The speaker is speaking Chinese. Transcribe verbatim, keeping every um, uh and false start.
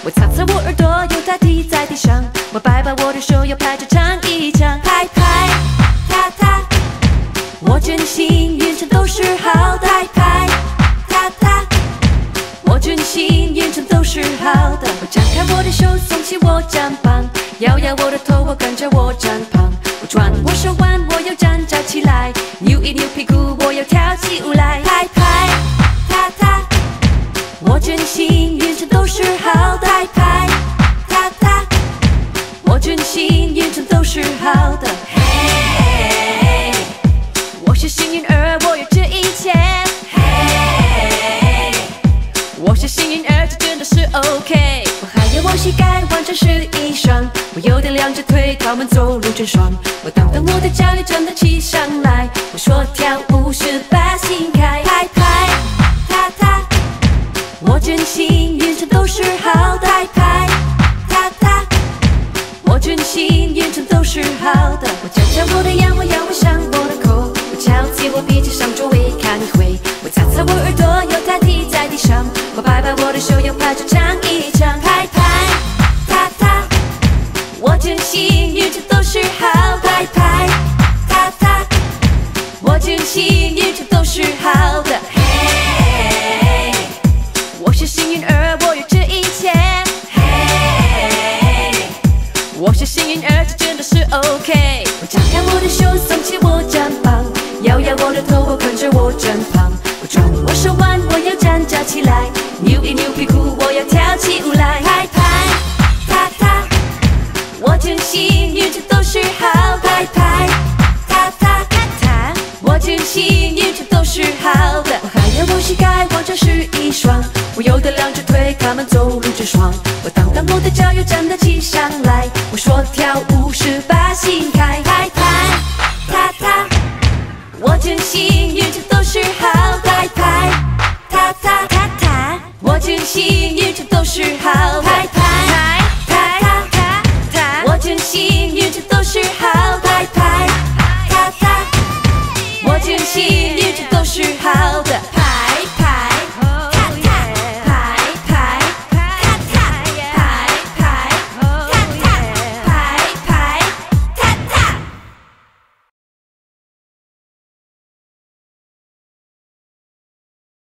我擦擦我耳朵，又抬踢在地上。我摆摆我的手，又拍着唱一唱。拍拍踏踏，我真幸运，全都是好的。拍拍踏踏，我真幸运，全都是好的。我张开我的手，耸起我肩膀，摇摇我的头，我跟着我站旁。我转我手腕，我要站站起来，扭一扭屁股，我要跳起舞来。拍拍踏踏，我真幸运，全都是好的。拍拍踏踏，我真幸运，全都是好的。嘿，我是幸运儿，我有这一切。嘿，我是幸运儿，这真的是 OK。我还有我膝盖完全是一双，我有的两只腿，他们走路真爽。我当当我的脚也站得起上来，我说跳舞是把心开。拍拍踏踏，我真幸运，全都是好的。拍拍踏踏，我真幸运，全都是好的。我张张我的眼，我摇我上我的口，我翘起我鼻子上周围看一回。我擦擦我耳朵，又抬踢在地上。我摆摆我的手，又拍着唱一唱。拍拍踏踏，我真幸运，全都是好的。拍拍踏踏，我真幸运，全都是好的。嘿，我是幸运儿，我有这一切。嘿，我是幸运儿，这真的是 OK。我张开我的手，耸起我肩膀，摇摇我的头，我跟着我身旁。我转我手腕，我要站站起来，扭一扭屁股，我要跳起舞来。拍拍踏踏，我真幸运，全都是好。拍拍踏踏踏踏，我真幸运，全都是好的。我还有我膝盖完全是一双，我有的两只腿，他们走路真爽。我当当我的脚又站得起上来，我说跳舞是把心开。拍拍踏踏，我真幸运，全都是好。拍拍踏踏踏踏，我真幸运。